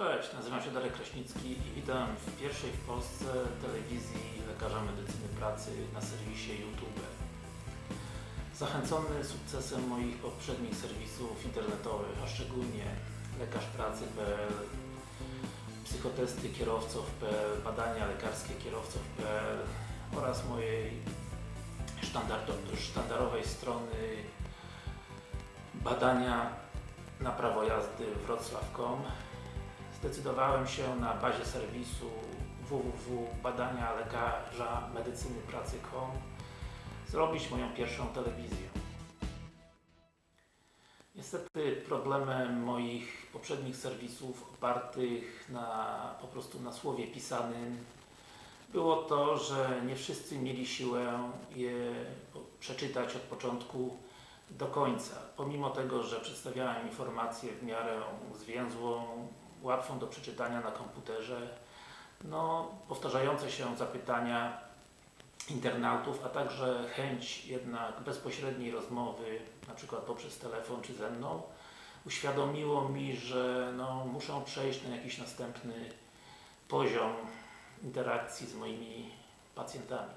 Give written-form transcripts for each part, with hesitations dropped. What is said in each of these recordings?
Cześć, nazywam się Darek Kraśnicki i witam w pierwszej w Polsce telewizji lekarza medycyny pracy na serwisie YouTube. Zachęcony sukcesem moich poprzednich serwisów internetowych, a szczególnie lekarzpracy.pl, psychotesty kierowców.pl, badania lekarskie kierowców.pl oraz mojej sztandarowej strony badania na prawo jazdy wroclaw.com, zdecydowałem się na bazie serwisu www.badanialekarzamedycynypracy.com zrobić moją pierwszą telewizję. Niestety problemem moich poprzednich serwisów opartych po prostu na słowie pisanym było to, że nie wszyscy mieli siłę je przeczytać od początku do końca. Pomimo tego, że przedstawiałem informację w miarę zwięzłą, łatwą do przeczytania na komputerze, powtarzające się zapytania internautów, a także chęć jednak bezpośredniej rozmowy, na przykład poprzez telefon czy ze mną, uświadomiło mi, że muszę przejść na jakiś następny poziom interakcji z moimi pacjentami.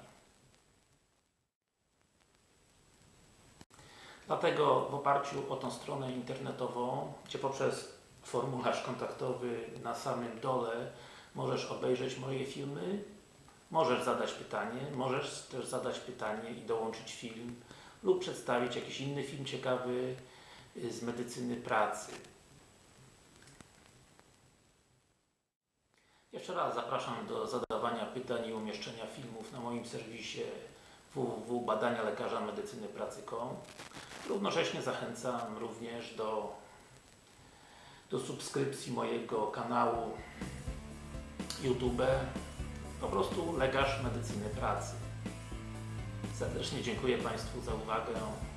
Dlatego w oparciu o tą stronę internetową, gdzie poprzez formularz kontaktowy na samym dole możesz obejrzeć moje filmy, możesz zadać pytanie, możesz też zadać pytanie i dołączyć film lub przedstawić jakiś inny film ciekawy z medycyny pracy. Jeszcze raz zapraszam do zadawania pytań i umieszczenia filmów na moim serwisie www.badanialekarzamedycynypracy.com. Równocześnie zachęcam również do subskrypcji mojego kanału YouTube, po prostu lekarz medycyny pracy. Serdecznie dziękuję Państwu za uwagę.